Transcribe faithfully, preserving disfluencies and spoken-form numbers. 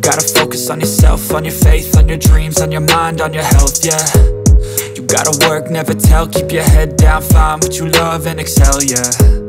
gotta focus on yourself, on your faith, on your dreams, on your mind, on your health, yeah. You gotta work, never tell, keep your head down, find what you love and excel, yeah.